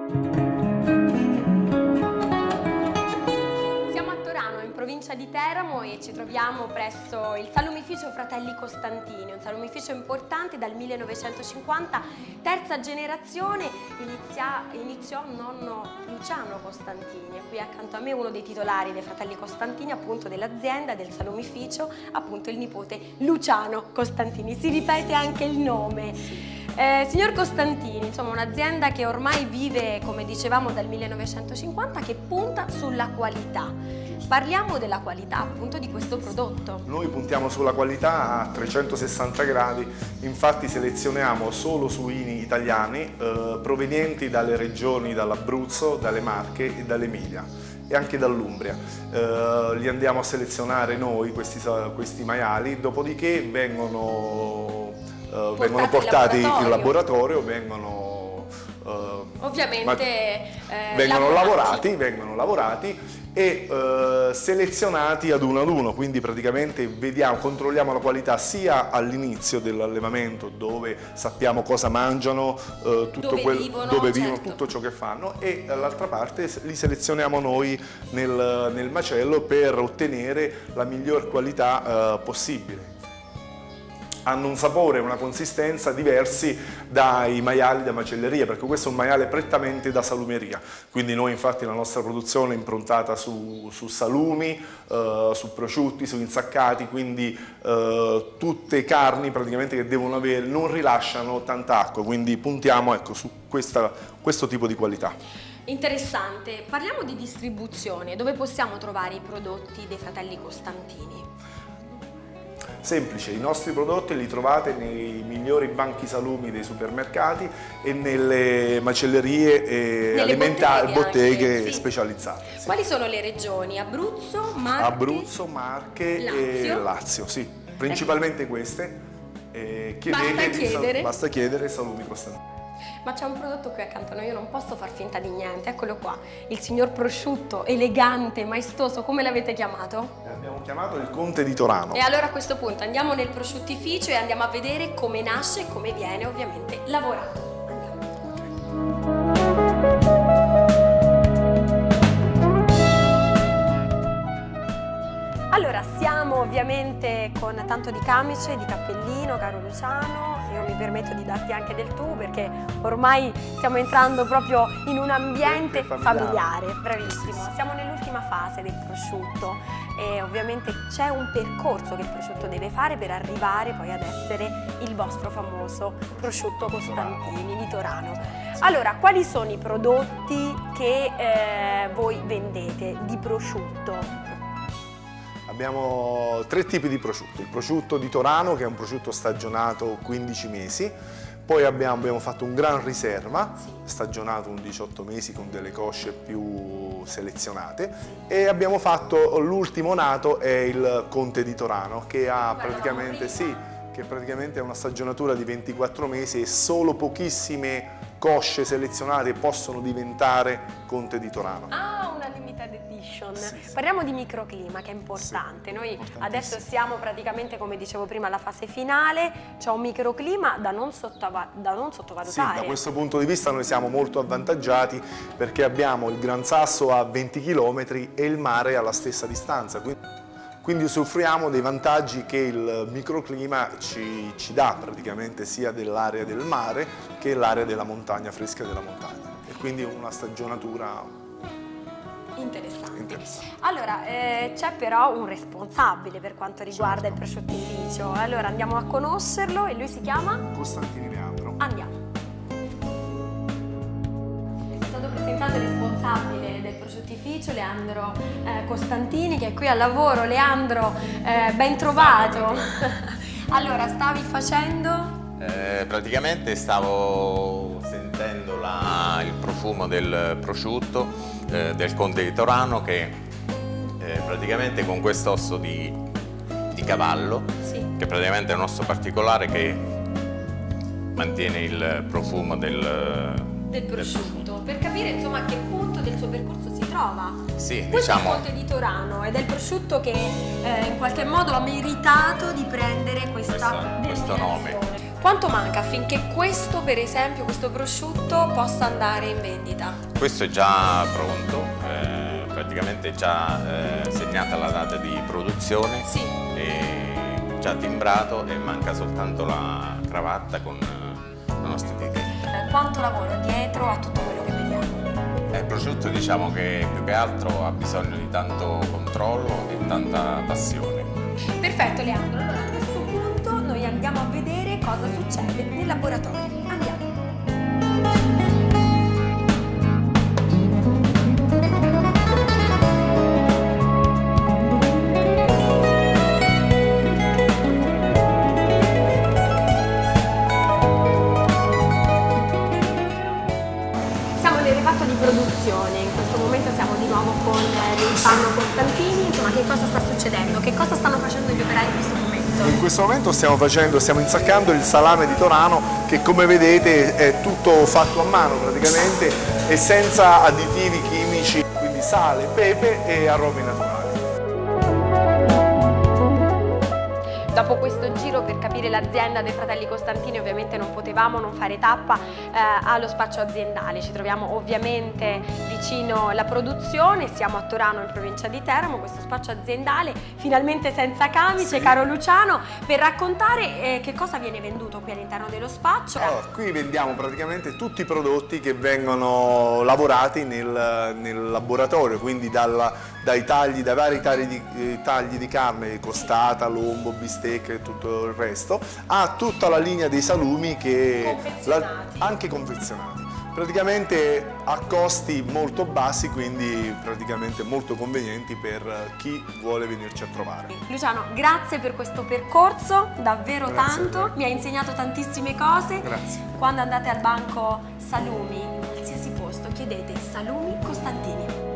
Di Teramo e ci troviamo presso il salumificio Fratelli Costantini, un salumificio importante dal 1950, terza generazione, iniziò nonno Luciano Costantini, e qui accanto a me uno dei titolari dei Fratelli Costantini, appunto dell'azienda, del salumificio, appunto il nipote Luciano Costantini, si ripete anche il nome. Signor Costantini, insomma un'azienda che ormai vive, come dicevamo, dal 1950, che punta sulla qualità. Parliamo della qualità appunto di questo prodotto. Noi puntiamo sulla qualità a 360 gradi, infatti selezioniamo solo suini italiani provenienti dalle regioni, dall'Abruzzo, dalle Marche e dall'Emilia e anche dall'Umbria. Li andiamo a selezionare noi questi maiali, dopodiché vengono portati in laboratorio, vengono lavorati e selezionati ad uno, quindi praticamente controlliamo la qualità sia all'inizio dell'allevamento, dove sappiamo cosa mangiano, dove vivono, tutto ciò che fanno, e dall'altra parte li selezioniamo noi nel macello per ottenere la miglior qualità possibile. Hanno un sapore e una consistenza diversi dai maiali da macelleria, perché questo è un maiale prettamente da salumeria, quindi noi infatti la nostra produzione è improntata su salumi, su prosciutti, su insaccati, quindi tutte carni praticamente che devono avere, non rilasciano tanta acqua, quindi puntiamo, ecco, su questo tipo di qualità. Interessante. Parliamo di distribuzione. Dove possiamo trovare i prodotti dei Fratelli Costantini? Semplice, i nostri prodotti li trovate nei migliori banchi salumi dei supermercati e nelle macellerie e alimentari, botteghe specializzate. Sì. Quali sono le regioni? Abruzzo, Marche e Lazio, sì. Principalmente queste. Basta chiedere salumi Costantini. Ma c'è un prodotto qui accanto a noi, io non posso far finta di niente, eccolo qua, il signor prosciutto, elegante, maestoso, come l'avete chiamato? L'abbiamo chiamato il Conte di Torano. E allora a questo punto andiamo nel prosciuttificio e andiamo a vedere come nasce e come viene ovviamente lavorato. Allora, siamo ovviamente con tanto di camice, di cappellino, caro Luciano. Io mi permetto di darti anche del tu perché ormai stiamo entrando proprio in un ambiente familiare. Bravissimo. Siamo nell'ultima fase del prosciutto e ovviamente c'è un percorso che il prosciutto deve fare per arrivare poi ad essere il vostro famoso prosciutto Costantini di Torano. Allora, quali sono i prodotti che voi vendete di prosciutto? Abbiamo 3 tipi di prosciutto: il prosciutto di Torano, che è un prosciutto stagionato 15 mesi, poi abbiamo fatto un Gran Riserva, stagionato un 18 mesi con delle cosce più selezionate, e abbiamo fatto l'ultimo nato, è il Conte di Torano, che ha praticamente, è una stagionatura di 24 mesi e solo pochissime cosce selezionate possono diventare Conte di Torano. Ah, una limited edition. Parliamo di microclima, che è importante. Noi adesso siamo praticamente, come dicevo prima, alla fase finale. C'è un microclima da non sottovalutare. Sì, da questo punto di vista noi siamo molto avvantaggiati perché abbiamo il Gran Sasso a 20 km e il mare alla stessa distanza. Quindi usufruiamo dei vantaggi che il microclima ci dà praticamente, sia dell'area del mare che l'area della montagna, fresca della montagna. E quindi una stagionatura interessante. Allora, c'è però un responsabile per quanto riguarda il prosciuttificio. Allora andiamo a conoscerlo e lui si chiama? Costantini Leandro. Andiamo. È stato presentato il responsabile del prosciuttificio, Leandro Costantini, che è qui al lavoro. Leandro, ben trovato. Allora, stavi facendo? Praticamente stavo sentendo il profumo del prosciutto del Conte di Torano, che praticamente con quest'osso di cavallo, che praticamente è un osso particolare che mantiene il profumo del prosciutto. Per capire insomma a che punto del suo percorso si trova. Sì, questo è il Conte di Torano ed è il prosciutto che in qualche modo ha meritato di prendere questo nome. Quanto manca affinché questo, per esempio, questo prosciutto possa andare in vendita? Questo è già pronto, praticamente è già segnata la data di produzione, Sì. è già timbrato e manca soltanto la cravatta con la nostra etichetta. Quanto lavoro dietro a tutto quello che vediamo? Il prosciutto diciamo che più che altro ha bisogno di tanto controllo e tanta passione. Perfetto Leandro, allora a questo punto noi andiamo a vedere cosa succede nel laboratorio. Andiamo. Siamo nel reparto di produzione, in questo momento siamo di nuovo con il panno Costantini. Insomma, che cosa sta succedendo? Che cosa stanno facendo gli operai in questo momento? In questo momento stiamo insaccando il salame di Torano, che come vedete è tutto fatto a mano praticamente e senza additivi chimici, quindi sale, pepe e aromi naturali. Dopo questo giro per capire l'azienda dei fratelli Costantini, ovviamente non potevamo non fare tappa allo spaccio aziendale. Ci troviamo ovviamente vicino alla produzione, siamo a Torano in provincia di Teramo, questo spaccio aziendale finalmente senza camice, Sì. caro Luciano, per raccontare che cosa viene venduto qui all'interno dello spaccio. Allora, qui vendiamo praticamente tutti i prodotti che vengono lavorati nel laboratorio, quindi dai vari tagli di carne, costata, lombo, bistecca e tutto il resto, a tutta la linea dei salumi che anche confezionati. Praticamente a costi molto bassi, quindi praticamente molto convenienti per chi vuole venirci a trovare. Luciano, grazie per questo percorso, davvero Grazie tanto, a te. mi hai insegnato tantissime cose. Grazie. Quando andate al banco salumi, in qualsiasi posto, chiedete salumi Costantini.